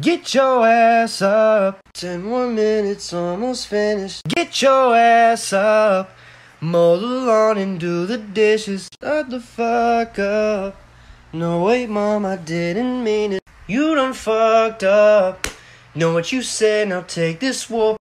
Get your ass up. 10 more minutes, almost finished. Get your ass up. Mow the lawn and do the dishes. Shut the fuck up. No, wait, Mom, I didn't mean it. You done fucked up. Know what you said, now take this whoop.